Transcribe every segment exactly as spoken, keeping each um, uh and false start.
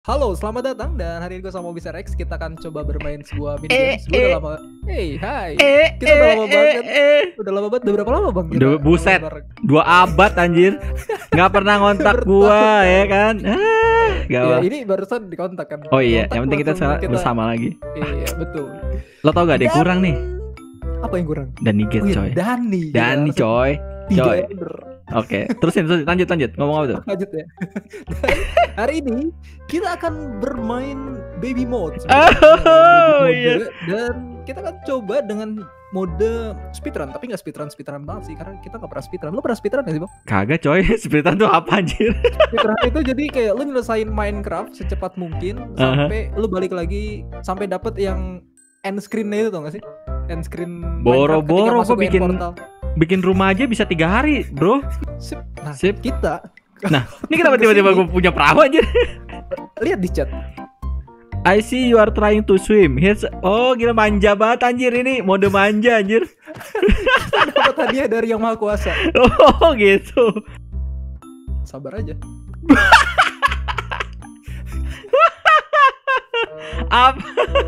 Halo, selamat datang dan hari ini gue sama Bisa Rex kita akan coba bermain sebuah mini Eh, games. Gue udah eh. lama. Hey, hai. Eh, Kita udah lama eh, banget. eh, eh. Udah lama banget. Udah berapa lama bang? Kita Udah buset, bareng? dua abad anjir. Nggak pernah ngontak gua ya kan. Ah, Ya gawat. ini barusan dikontak kan. Oh iya, Kontak yang penting kita langsung sekarang bersama lagi. Iya betul. Lo tau gak ada yang Dan- kurang nih? Apa yang kurang? Dani Gates Oh iya, coy. Dani. Dani Gila, coy. tiga Coy. ender. Oke, terusin, terusin, lanjut, lanjut. Ngomong apa tuh? Lanjut ya. Dan hari ini kita akan bermain baby mode. Oh, Baby mode. iya. Dan kita akan coba dengan mode speedrun, tapi nggak speedrun speedrun banget sih karena kita nggak pernah speedrun. Lo pernah speedrun nggak sih bang? Kagak coy, spiritan tuh apa anjir? Speedrun itu jadi kayak lo nyelesain Minecraft secepat mungkin sampai lo balik lagi sampai dapet yang end screen-nya itu tau gak sih? End screen. Boro-boro Minecraft ketika masuk gua ke end bikin- portal. Bikin rumah aja bisa tiga hari, bro. Sip. Nah, Sip. kita Nah, ini kenapa tiba-tiba gue punya perahu anjir? lihat di chat. I see you are trying to swim. Here's... Oh, gila manja banget anjir ini. Mode manja anjir. Dapat hadiah dari Yang Maha Kuasa. Oh, gitu. Sabar aja. Apa?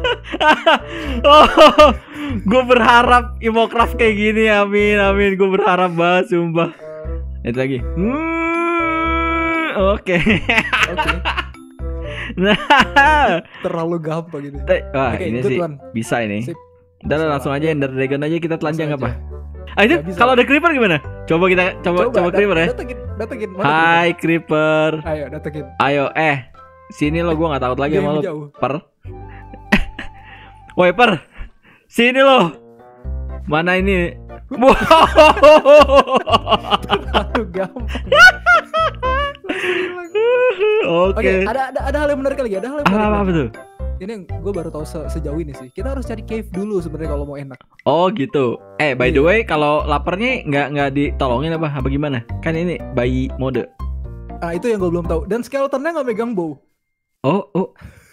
Oh, gue berharap Imocraft kayak gini. Amin, amin. Gue berharap banget, sumpah. Itu lagi. Hmm, Oke. Oke. Nah, Terlalu gampang gitu. wah Oke, ini good sih one. bisa ini. Sip. Udah lah, langsung aja Ender Dragon aja kita telanjang Langsung apa? aja. Ah, itu Nggak bisa. kalau ada creeper gimana? Coba kita coba coba, dat- creeper ya. Datengin, datengin. Mana Hai creeper. creeper? Ayo, datengin. Ayo eh sini lo, gua nggak takut lagi Dia sama yang lo. jauh. Per. Woi per. Sini lo. Mana ini? Wow. Aduh, gampang. Oke. Oke, ada ada ada hal yang menarik lagi. Ada hal yang Apa, menarik. apa, apa lagi. tuh? Ini yang gue baru tahu se- sejauh ini sih. Kita harus cari cave dulu sebenarnya kalau mau enak. Oh gitu. Eh by the Iya. way kalau laparnya nggak nggak ditolongin apa? Apa gimana? Kan ini bayi mode. Ah, itu yang gue belum tahu. Dan skeletonnya nggak megang bow. Oh oh.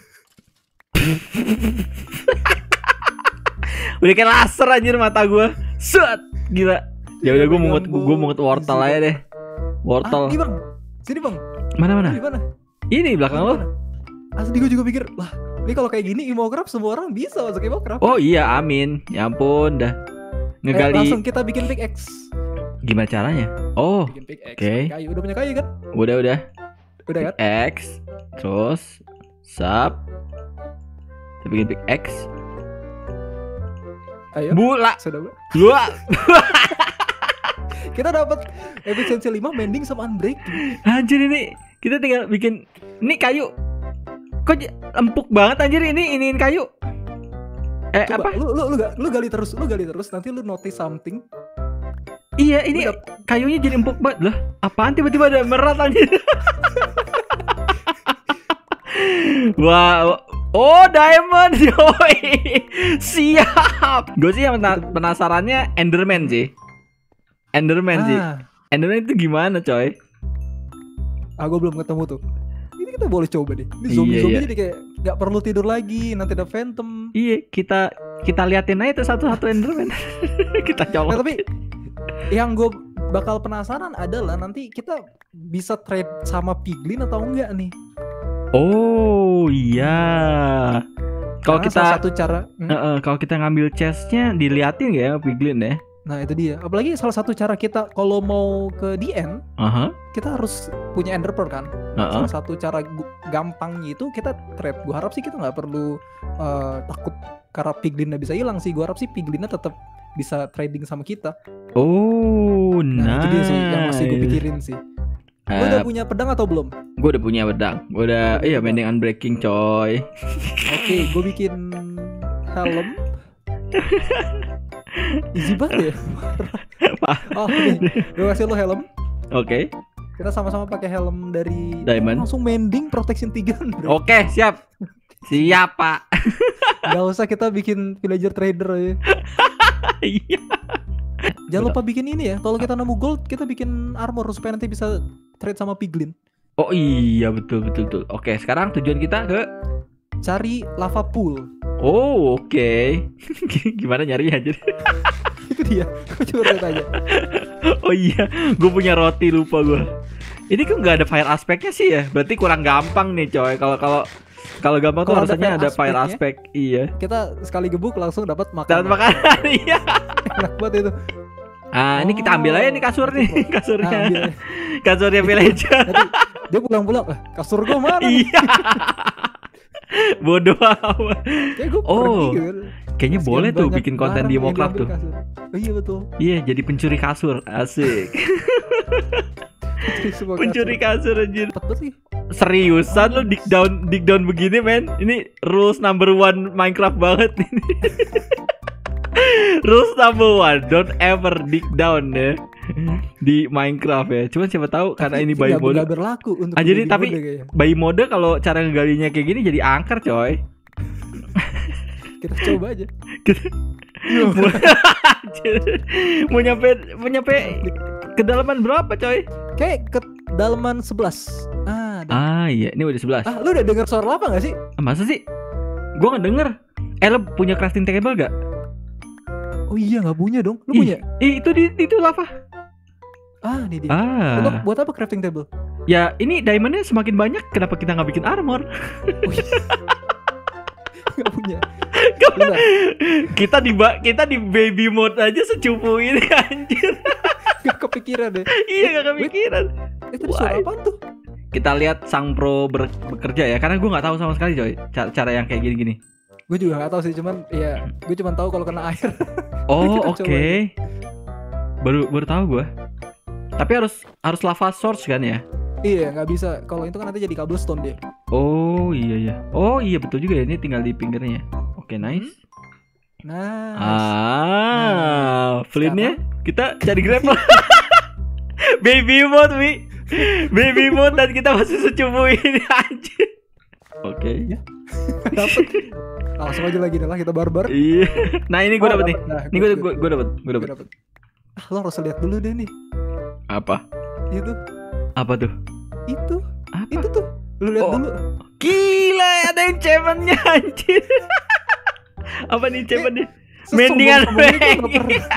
Udah kayak laser anjir mata gua. Set, gila. Ya udah gua mungut gua mungut wortel aja deh. Ah, Wortel. ini bang. Sini bang. Mana mana? Di mana? Ini belakang lo. Asli gue juga pikir, lah, ini kalau kayak gini Imocraft semua orang bisa masuk Imocraft. Oh iya, amin. Ya ampun, dah. Eh, Ngegali langsung kita bikin pickaxe. gimana caranya? Oh, Bikin pickaxe. oke. Kayu, udah punya kayu kan? udah udah. Udah kan? X terus sub. Kita bikin pick X. Ayo. Bula. Sudah, Bu. Bula. Kita dapat efisiensi lima mending sama unbreaking. Anjir ini kita tinggal bikin ini kayu. Kok j- empuk banget anjir ini iniin kayu. Eh Coba, apa? lu lu lu, ga- lu gali terus, lu gali terus nanti lu notice something. Iya ini Lu dap- kayunya jadi empuk banget lah. Apaan tiba-tiba ada merat anjir. Wah, oh diamond yoi. Siap. Gue sih yang pena- penasarannya Enderman sih. Enderman sih. Ah, Enderman itu gimana coy? ah gue belum ketemu tuh. Ini kita boleh coba deh. Ini Iya, zombie-zombie iya. jadi kayak nggak perlu tidur lagi, nanti ada phantom. Iya kita kita liatin aja tuh satu-satu Enderman. Kita Nah, colok. tapi yang gue bakal penasaran adalah nanti kita bisa trade sama piglin atau enggak nih. Oh iya. Kalau Karena kita salah satu cara hmm, eh, eh, kalau kita ngambil chestnya diliatin nggak ya piglin ya? nah itu dia. Apalagi salah satu cara kita kalau mau ke D N, Aha. kita harus punya ender pearl kan. Heeh. Salah satu cara gu- gampangnya itu kita trade. Gue harap sih kita nggak perlu eh, takut karena piglinnya bisa hilang sih. Gue harap sih piglinnya tetap bisa trading sama kita. Oh, Nah nice. itu dia sih yang masih gue pikirin sih. Lo udah punya pedang atau belum? Gue udah punya pedang. Gue udah, Udah iya pedang. mending unbreaking coy. Oke, gue bikin helm. Easy banget ya. Oh, nih, gue kasih lo helm. Oke, Kita sama-sama pakai helm dari Diamond. langsung mending protection tiga. Bro. Oke siap, siap pak. Gak usah kita bikin villager trader aja. Iya. Jangan lupa bikin ini ya. Kalau kita nemu gold, kita bikin armor supaya nanti bisa trade sama piglin. Oh iya betul betul betul. Oke sekarang tujuan kita ke. Cari lava pool. Oh oke. Gimana nyarinya aja? Itu dia. Gue coba lihat aja. Oh iya, gue punya roti lupa gue. Ini kan nggak ada fire aspeknya sih ya. Berarti kurang gampang nih coy. Kalau kalau kalau gampang tuh Kalau ada harusnya fire ada fire aspeknya, aspek. Iya. Kita sekali gebuk langsung dapat Dan makanan. makanan iya. Enak banget itu. Ah, ini kita ambil aja nih kasur nih, kasurnya. Nah, ambil aja. Kasurnya villager. Nanti dia pulang-pulang, eh, kasur gua mana? nih?" Iya. Bodoh amat. Kayak gua Oh, pergi gitu. Kayaknya Sekian boleh tuh banyak bikin konten barang di yang Mocraft diambil tuh. kasur. Oh, iya betul. Iya, jadi pencuri kasur. Asik. Pencuri semua Pencuri kasur anjir. kasur. Cepet banget sih. Seriusan lu dig down dig down begini men? Ini rules number one Minecraft banget ini. Rules number one, don't ever dig down ya di Minecraft ya. Cuman siapa tahu karena Tapi ini nggak- by mode. nggak berlaku untuk Ah, jadi baby tapi mode kayaknya. by mode kalau cara ngegalinya kayak gini jadi angker coy. Kita coba aja. mau nyampe mau nyampe kedalaman berapa coy? Kayak kedalaman sebelas. Ah, ada. Ah iya, ini udah sebelas. Ah, lu udah denger suara lava gak sih? Ah, masa sih? Gua nggak denger. Eh lo punya crafting table gak? Oh iya, nggak punya dong. Lu Ih, punya? ih, itu di itu lava. Ah, ini dia. Untuk Ah. buat apa crafting table? Ya ini diamondnya semakin banyak. Kenapa kita nggak bikin armor? Oh, iya. Nggak punya. Bentar. kita di ba- kita di baby mode aja secupu ini anjir. Nggak kepikiran deh. Iya nggak kepikiran. Eh, tadi suara Why? apaan tuh? Kita lihat sang pro ber- bekerja ya. Karena gue nggak tahu sama sekali coy. Cara, cara yang kayak gini-gini. Gue juga nggak tahu sih, cuman ya gue cuma tahu kalau kena air. Oh Kita oke. coba Baru baru tahu gue. Tapi harus harus lava source kan ya? Iya, nggak bisa. Kalau itu kan nanti jadi cobblestone dia. Oh iya iya. Oh iya betul juga ya. Ini tinggal di pinggirnya. Oke nice. Nah, Ah, flintnya kita cari grab. Baby mode, Wi. Baby mode dan kita masih secupu ini anjir. Oke. Ya. dapat. Langsung aja lagi dah lah, kita barbar. Iya. Nah, ini gue Oh, dapet nih. Nah, Ini gue gue gue dapet, gue Gue dapet. dapet. Ah, lo harus lihat dulu deh nih. Apa? Itu, Apa tuh? itu, Apa? itu tuh. Lu lihat Oh. dulu. Gila, ada enchantmentnya anjir. Apa nih enchantmentnya? Sesombong- Mendingan sombongnya gue nggak Frank. pernah.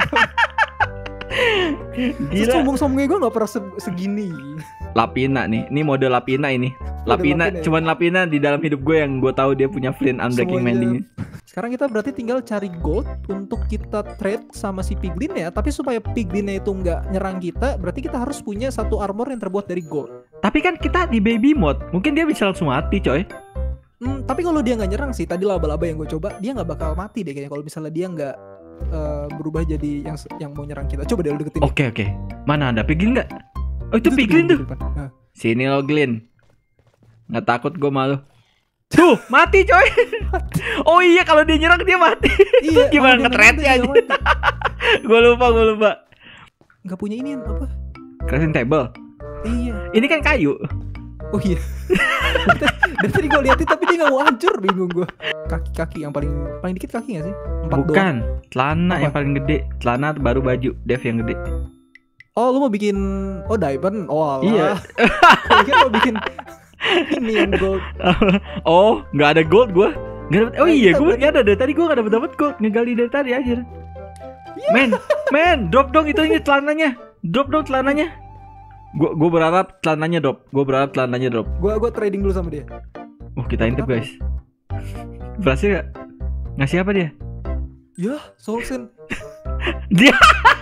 Gila. Sombong-sombongnya gue nggak pernah se- segini. Lapina nih. Ini mode Lapina ini. Lapina, Lapina ya? cuman Lapina di dalam hidup gue yang gue tahu dia punya flint unbreaking Semuanya. mending. Sekarang kita berarti tinggal cari gold untuk kita trade sama si piglin ya. Tapi supaya piglinnya itu nggak nyerang kita, berarti kita harus punya satu armor yang terbuat dari gold. Tapi kan kita di baby mode, mungkin dia bisa langsung mati, coy. Hmm, tapi kalau dia nggak nyerang sih, tadi laba-laba yang gue coba, dia nggak bakal mati deh kayaknya. Kalau misalnya dia nggak eh, berubah jadi yang yang mau nyerang kita. Coba deh lu deketin. Oke oke. Mana ada piglin nggak? Oh itu piglin tuh. di depan. Nah. Sini lo Glin. Nggak takut gue malu. Tuh mati coy. Oh iya kalau dia nyerang dia mati. Iya. Gimana kalau dia nge-thread-nya nyerang, dia aja? nggak mati. Gue lupa gue lupa. Nggak punya ini apa? Crafting table. Iya. Ini kan kayu. Oh iya. Dari tadi gue liatin tapi dia nggak mau hancur, bingung gue. Kaki-kaki yang paling paling dikit kaki nggak sih? Empat doang. Bukan. Celana Apa? yang paling gede. Celana baru baju. Dev yang gede. Oh lu mau bikin oh diamond? Oh alah. Iya. Gue kira mau bikin ini yang gold. Oh nggak ada gold gue. Nggak dapet. Oh Nah, iya kita gue berarti- nggak ada dari tadi gue nggak dapet dapet gold. Ngegali dari tadi aja. Men, men, drop dong itu ini celananya. Drop dong celananya. Gue gue berharap celananya drop. Gue berharap celananya drop. Gue gue trading dulu sama dia. Oh kita intip Kenapa? guys. Berhasil gak? Ngasih apa dia? Ya, Soulsen. Dia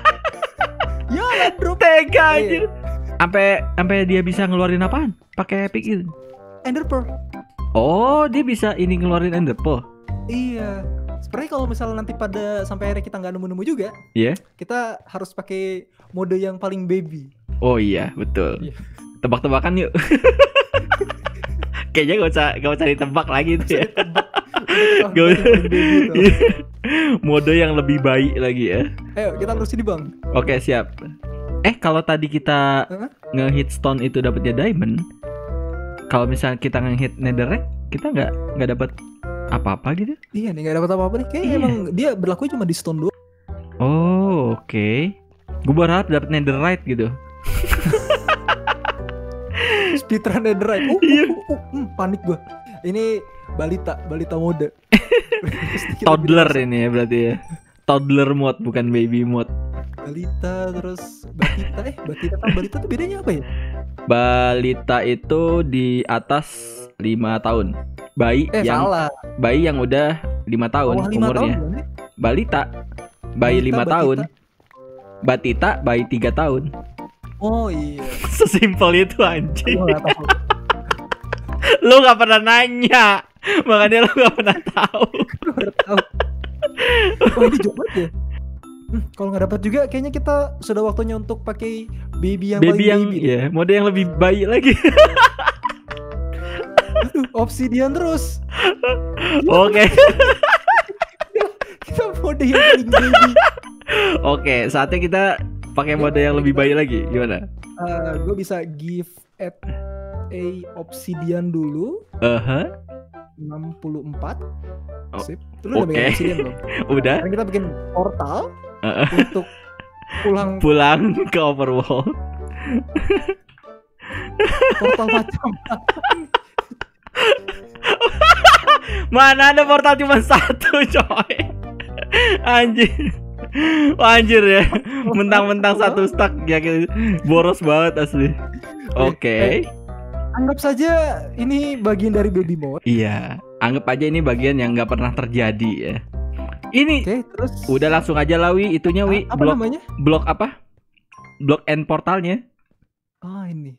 Ya lah drop tega Iya. anjir. Sampai sampai dia bisa ngeluarin apaan? Pakai pick itu. Ender Pearl. Oh dia bisa ini ngeluarin ender pearl. Iya. Sebenarnya kalau misalnya nanti pada sampai akhirnya kita nggak nemu-nemu juga, Iya. kita harus pakai mode yang paling baby. Oh iya betul. Iya. Tebak-tebakan yuk. Kayaknya gak usah gak usah ditebak lagi tuh ya. Udah Gak usah. paling baby itu. Mode yang lebih baik lagi ya. Ayo kita terus ini bang. Oke siap. Eh kalau tadi kita Hah? nge-hit stone itu dapatnya diamond, kalau misalnya kita nge-hit netherrack, kita nggak nggak dapat apa-apa gitu? Iya nih nggak dapat apa-apa nih. Kayaknya Iya. emang dia berlaku cuma di stone doang. Oh oke. Gue berharap dapat netherite gitu. Speedrun Netherite. Uh, Iya. uh, uh, uh, hmm, panik gua. Ini balita, balita mode. Kita Toddler bilang ini ya berarti ya. Toddler mode bukan baby mode. balita terus batita eh batita sama balita tuh bedanya apa ya? Balita itu di atas lima tahun. Bayi Eh yang salah. bayi yang udah lima tahun Bawah lima umurnya. tahun, kan? Balita bayi Balita, lima batita. tahun. Batita bayi tiga tahun. Oh iya. Sesimpel itu anjing. Gua nggak tahu. Lu gak pernah nanya, makanya lu gak pernah tahu. Gua nggak tahu. Oh ini jauh banget ya. Hmm, kalau nggak dapat juga, kayaknya kita sudah waktunya untuk pakai baby yang Baby paling yang baby. ya mode yang lebih baik lagi. Aduh, obsidian terus. Oke. Kita mode yang paling baby. Oke, saatnya kita pakai mode yang lebih baik lagi. Gimana? Uh, gue bisa give at a obsidian dulu. Aha. enam puluh empat. Oh, Sip. Lu udah oke. megang obsidian belum? Udah. Sekarang kita bikin portal Uh-uh. untuk pulang Pulang ke overworld. portal macam. Mana ada portal cuma satu, coy. Anjir. Wah, anjir ya. Mentang-mentang satu stack ya, boros banget asli. Oke. Anggap saja ini bagian dari baby mode. Iya, anggap aja ini bagian yang nggak pernah terjadi ya. Ini Oke, terus udah langsung aja lah Wi, itunya Wi, apa blok namanya? blok apa? Blok end portalnya. Ah, ini.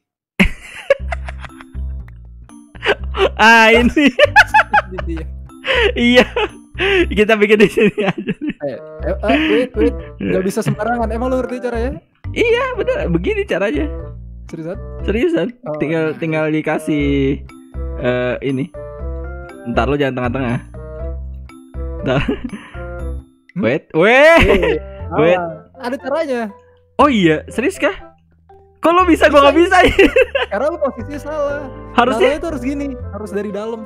Ah, ini. Ini dia. Iya. Kita bikin di sini aja. Eh, eh, eh, wait, wait. Gak bisa sembarangan. Emang lu ngerti caranya? Iya, bener. Begini caranya. Seriusan? Seriusan. Oh. Tinggal tinggal dikasih eh ini. Ntar lo jangan tengah-tengah. Ntar. Hmm? Wait, wait. Wait. Ah, ada caranya. Oh iya, serius kah? Kok lo bisa, gua nggak bisa ya? Karena lu posisinya salah. Harusnya. Caranya itu harus gini, harus dari dalam.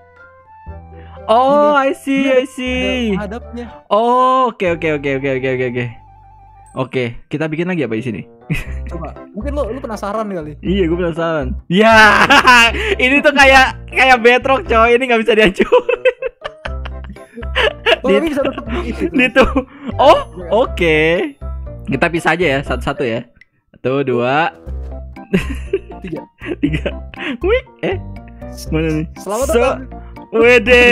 Oh, I Gini. see, Ini I see. Ada hadapnya. Oh, oke oke oke oke oke oke oke. Oke, kita bikin lagi apa di sini? Coba. Mungkin lu lu penasaran kali. Iya, gue penasaran. Ya, ini tuh kayak kayak bedrock coy, ini nggak bisa dihancurin. Oh, Di- tapi bisa tetap gitu. Itu. Oh, oke. Kita pisah aja ya, satu-satu ya. Satu, dua, Tiga. tiga. Wih, eh, mana nih? Selamat So- datang. Wede.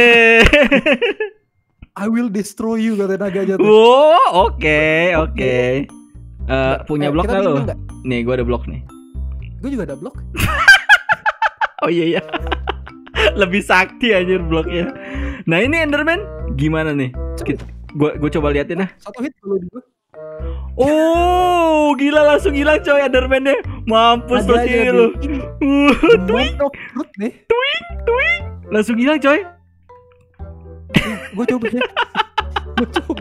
I will destroy you kata naganya tuh. Wow, oke, oke. Eh, punya Eh, blok kita nggak lo? bikin nggak? Nih, gue ada blok nih. Gue juga ada blok. Oh iya iya. Lebih sakti anjir bloknya. Nah, ini Enderman gimana nih? Coba. Gue gue coba liatin nah. Satu hit dulu juga. Oh, gila langsung hilang coy Enderman-nya. Mampus lo Ada aja sih di- lu. Ini Uh, Mind of Truth nih. langsung hilang coy. Gue coba ya. Gue coba.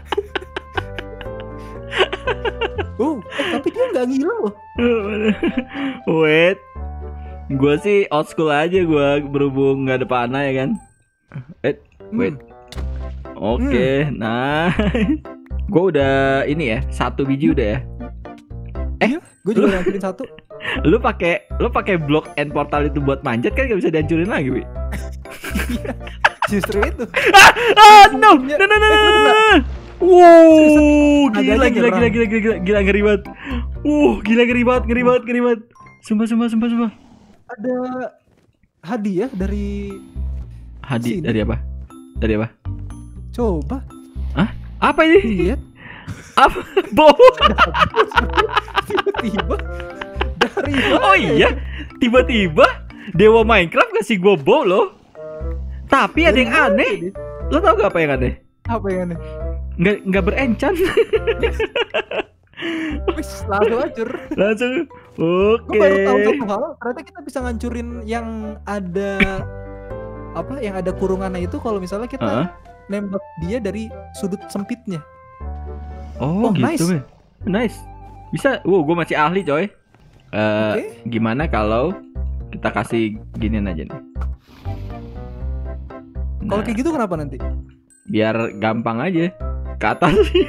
Oh, eh, tapi dia nggak ngilang loh. Wait. Gue sih old school aja gue berhubung nggak ada panah ya kan. Wait, wait. Hmm. Oke, nah. Gue udah ini ya, satu biji udah ya. Eh, gue juga ngancurin satu. Lu pakai lu pakai blok end portal itu buat manjat kan gak bisa dihancurin lagi, Wi. Justru itu. Ah, no. Punya- No, no, no, Eh, no, lu no. kena. Wow, gila, Naganya gila, gila, nyerang. gila, gila, gila, ngeri banget. Uh, gila, ngeri banget, ngeri banget, ngeri banget. Sumpah, sumpah, sumpah, sumpah. Ada hadiah dari Hadi, Sini. dari apa? Dari apa? coba Apa ini? lihat Apa? Bow. tiba-tiba dari mana Oh ya? iya, tiba-tiba Dewa Minecraft ngasih gue bow loh. Tapi ada Dari yang mana aneh. ini? Lo tau gak apa yang aneh? Apa yang aneh? Nggak, nggak berenchant. Wis langsung hancur. Langsung. Oke. Gue baru tahu satu hal, ternyata kita bisa ngancurin yang ada apa? Yang ada kurungannya itu kalau misalnya kita Heeh. nembak dia dari sudut sempitnya. Oh, Oh, gitu. nice. Weh. Nice. Bisa. Wow, gue masih ahli, coy. Eh, Oke. gimana kalau kita kasih ginian aja nih? Kalau Nah, kayak gitu kenapa nanti? biar gampang aja ke atas.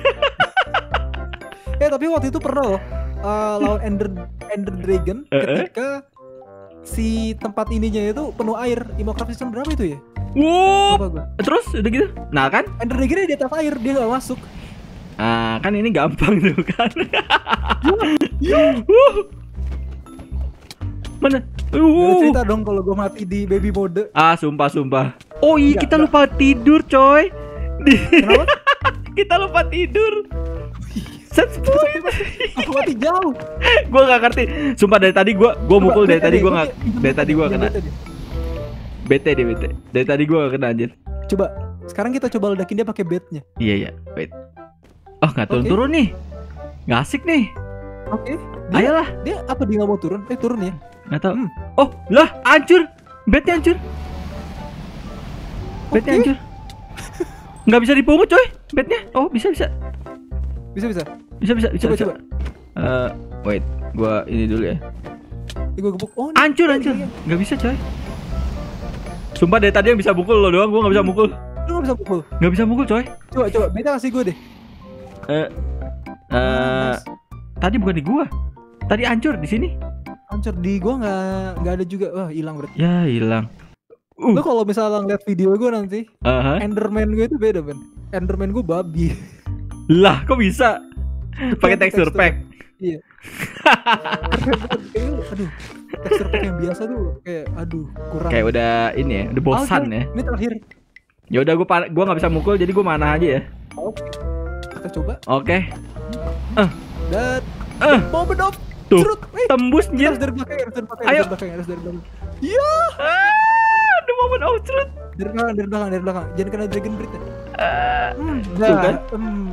Eh tapi waktu itu pernah loh uh, lawan Ender Ender Dragon Eh, eh. ketika si tempat ininya itu penuh air. Imocraft season berapa itu ya? Wow. Lupa gua. Terus udah gitu. Nah kan? Ender Dragon di atas air, dia nggak masuk. Ah, kan ini gampang tuh kan. Iya. Wuh. Mana? Gak ada Uh. cerita dong kalau gue mati di baby mode. Ah, sumpah sumpah. Oh iya, Enggak, kita enggak. lupa tidur, coy. Di- Kenapa? kita lupa tidur. Set point. Aku mati jauh. Gua gak ngerti. Sumpah dari tadi gua gua Coba, mukul dari bete tadi deh, gua gua nggak pinjam dari bete tadi deh, gua pinjam kena. bete deh. Bete deh bete. Dari tadi gua gak kena anjir. Coba sekarang kita coba ledakin dia pakai bednya. Iya iya. Wait. Oh nggak Oke. turun-turun nih. Nggak asik nih. Oke. Dia, Ayolah. dia apa dia nggak mau turun? Eh turun ya. Nggak tahu. Hmm. Oh lah hancur. Bednya hancur. Bednya Oke. hancur. Nggak bisa dipungut coy. Bednya. Oh bisa bisa. Bisa bisa. Bisa bisa bisa. Coba bisa. coba. Eh, wait. Gua ini dulu ya. Ini gue gebuk. Oh, ini. Hancur Ini, hancur. ini. Nggak bisa coy. Sumpah dari tadi yang bisa mukul lo doang. Gua nggak bisa mukul. Lu nggak bisa pukul. Nggak bisa mukul coy. Coba coba. Beta kasih gue deh. Eh. Eh. Nice. Tadi bukan di gua. Tadi hancur di sini. Hancur di gua nggak nggak ada juga. Wah hilang berarti. Ya hilang. Uh. Lu kalau misalnya ngeliat video gue nanti, Aha. Enderman gue itu beda Ben. Enderman gue babi. Lah, kok bisa? Pakai tekstur Tekstur. pack. Iya. Kayak, aduh, tekstur pack yang biasa tuh kayak aduh kurang. Kayak udah ini ya, udah bosan Oke, ya. Ini terakhir. Ya udah gua pa- gua nggak bisa mukul jadi gua mana aja ya. Oke. Kita coba Oke. dan Eh. moment of Tuh. truth. Wait, Tembus kita anjir. harus dari belakang, harus dari belakang, Ayo. harus dari belakang, harus dari belakang. Iya, Ah, the moment of truth. dari belakang, dari belakang, dari belakang. Jangan kena dragon breath ya. Ah. Hmm, Tuh nah, kan? hmm.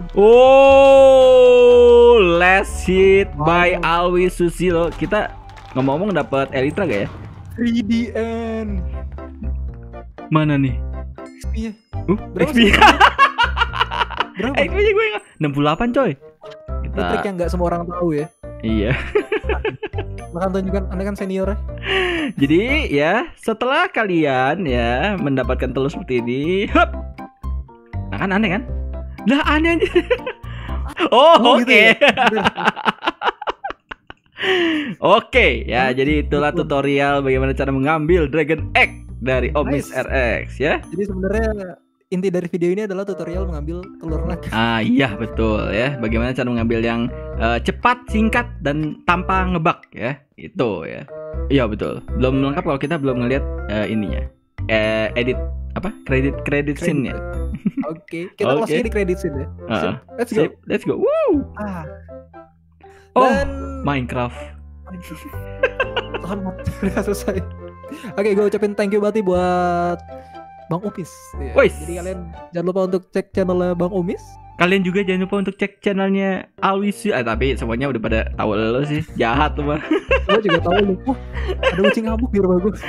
Oh, last hit by Wow. Alwi Susilo. Kita ngomong-ngomong dapat Elytra gak ya? three D N. Mana nih? X P ya. Uh, Berapa X P. sih? Berapa? X P-nya gue nggak. enam puluh delapan coy. Ini Kita trik yang nggak semua orang tahu ya. iya. Makan tunjukkan, anda kan senior ya. Jadi ya setelah kalian ya mendapatkan telur seperti ini, hup. Nah kan aneh kan? Lah aneh aja. Oh, Oh, oke. gitu ya? Bener. Oke ya, Hmm, jadi itulah betul. tutorial bagaimana cara mengambil Dragon Egg dari Omis Nice. R X ya. Jadi sebenarnya inti dari video ini adalah tutorial mengambil telur naga. Ah iya betul ya. Bagaimana cara mengambil yang eh, cepat, singkat dan tanpa ngebug ya. Itu ya. Iya betul. Belum lengkap kalau kita belum ngelihat eh, ininya. Eh, edit apa? Kredit kredit Kredit. scene-nya. Oke, kita Oke. close di kredit scene ya. Ah, Sip, let's go. Sip, let's go. Woo. Ah. Oh, Dan Minecraft. selamat udah selesai. Oke, gue ucapin thank you banget nih buat Bang Umis. Ya, Wais. jadi kalian jangan lupa untuk cek channelnya Bang Umis. Kalian juga jangan lupa untuk cek channelnya Alwis. Ah, tapi semuanya udah pada tahu lo sih. Jahat tuh mah. Gue juga tahu lu. Wah, ada kucing ngamuk di rumah gue.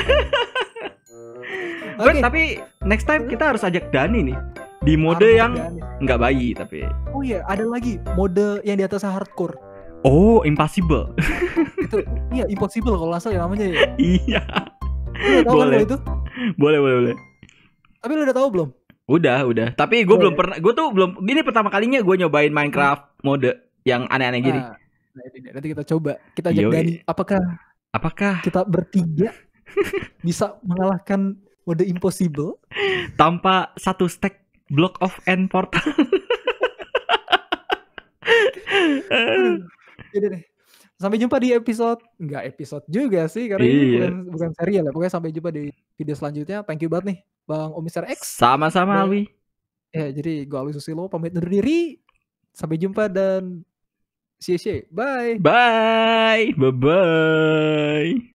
But, tapi next time kita harus ajak Dani nih di mode yang nggak bayi tapi. Oh iya, ada lagi mode yang di atas hardcore. Oh, impossible. Itu iya impossible kalau nggak salah ya namanya ya. Iya. Lu udah tahu kan Boleh. lo itu? Boleh, boleh, boleh. Tapi lu udah tahu belum? Udah, udah. Tapi gue Oh, belum iya. pernah. Gue tuh belum. Ini pertama kalinya gue nyobain Minecraft mode yang aneh-aneh gini. Nah, nah ini dia. Nanti kita coba. Kita ajak Yoi. Dani. Apakah Apakah kita bertiga bisa mengalahkan mode impossible? tanpa satu stack block of end portal? Jadi deh. Sampai jumpa di episode, enggak episode juga sih karena ini Iya. bukan bukan serial ya. Pokoknya sampai jumpa di video selanjutnya. Thank you banget nih Bang Omister X. Sama-sama Dan- Alwi. Ya, jadi gue Alwi Susilo pamit undur diri. Sampai jumpa dan see you. Bye. Bye. Bye-bye.